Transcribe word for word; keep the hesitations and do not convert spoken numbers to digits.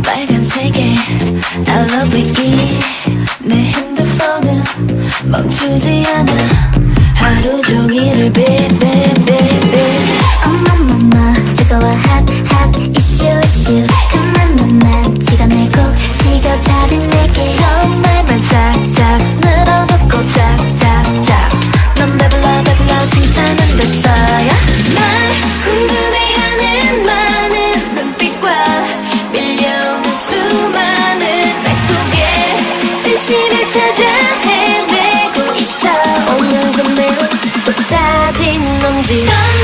빨간색의 I love it. 내 핸드폰은 멈추지 않아. 하루 종일을 baby baby. 어머머머 뜨거워 hot hot issue issue. 그만만만 시간을 꼭 지겨다든 내게 정말만 짝짝 늘어놓고 짝짝짝. 넌 배불러 배불러 칭찬은 됐어요. 날 궁금해하는 많은 눈빛과 밀려오는 수많은 말 속에 진실을 찾아 헤매고 있어. 오늘도 매우 쏟아진 넘지.